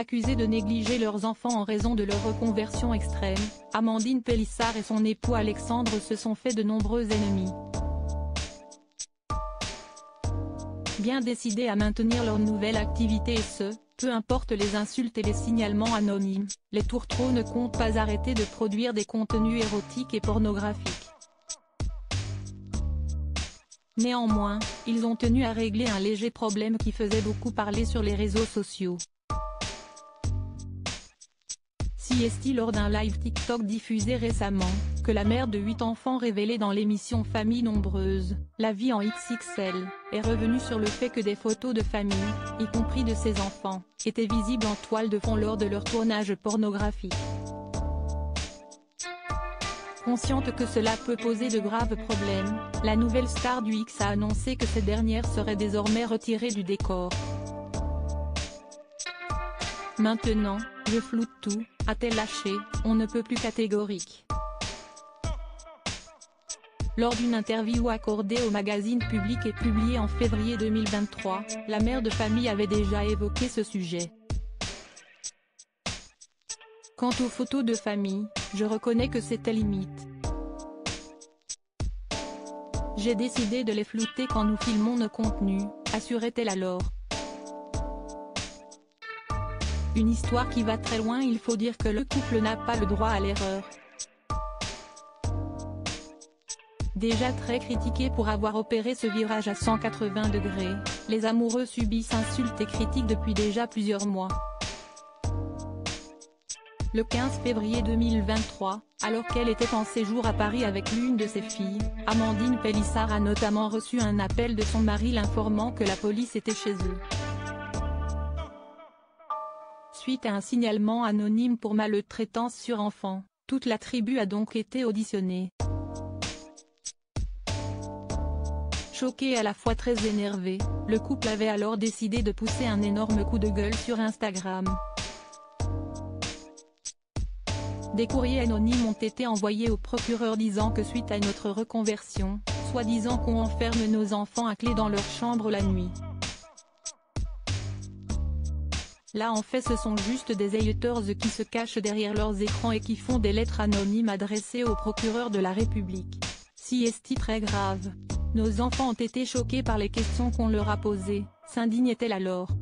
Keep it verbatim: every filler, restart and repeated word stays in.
Accusés de négliger leurs enfants en raison de leur reconversion extrême, Amandine Pélissard et son époux Alexandre se sont fait de nombreux ennemis. Bien décidés à maintenir leur nouvelle activité et ce, peu importe les insultes et les signalements anonymes, les tourtereaux ne comptent pas arrêter de produire des contenus érotiques et pornographiques. Néanmoins, ils ont tenu à régler un léger problème qui faisait beaucoup parler sur les réseaux sociaux. Si est-il lors d'un live TikTok diffusé récemment, que la mère de huit enfants révélée dans l'émission Famille Nombreuse, La Vie en X X L, est revenue sur le fait que des photos de famille, y compris de ses enfants, étaient visibles en toile de fond lors de leur tournage pornographique. Consciente que cela peut poser de graves problèmes, la nouvelle star du X a annoncé que ces dernières seraient désormais retirées du décor. Maintenant, je floute tout, a-t-elle lâché, on ne peut plus catégorique. Lors d'une interview accordée au magazine Public et publiée en février deux mille vingt-trois, la mère de famille avait déjà évoqué ce sujet. Quant aux photos de famille, je reconnais que c'était limite. J'ai décidé de les flouter quand nous filmons nos contenus, assurait-elle alors. Une histoire qui va très loin. Il faut dire que le couple n'a pas le droit à l'erreur. Déjà très critiqués pour avoir opéré ce virage à cent quatre-vingts degrés, les amoureux subissent insultes et critiques depuis déjà plusieurs mois. Le quinze février deux mille vingt-trois, alors qu'elle était en séjour à Paris avec l'une de ses filles, Amandine Pélissard a notamment reçu un appel de son mari l'informant que la police était chez eux. Suite à un signalement anonyme pour maltraitance sur enfant, toute la tribu a donc été auditionnée. Choqué et à la fois très énervé, le couple avait alors décidé de pousser un énorme coup de gueule sur Instagram. Des courriers anonymes ont été envoyés au procureur disant que suite à notre reconversion, soi-disant qu'on enferme nos enfants à clé dans leur chambre la nuit. Là en fait ce sont juste des haters qui se cachent derrière leurs écrans et qui font des lettres anonymes adressées au procureur de la République. Si est-il très grave. Nos enfants ont été choqués par les questions qu'on leur a posées, s'indignait-elle alors.